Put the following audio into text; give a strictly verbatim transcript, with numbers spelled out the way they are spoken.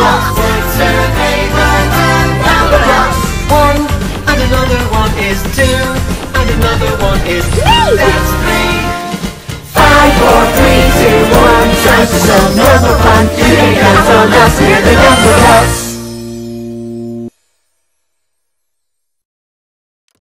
Numberblocks, survival and Numberblocks. One and another one is two, and another one is three. That's three. Five, four, three, two, one. Time for some number fun. Here comes on us, here they go.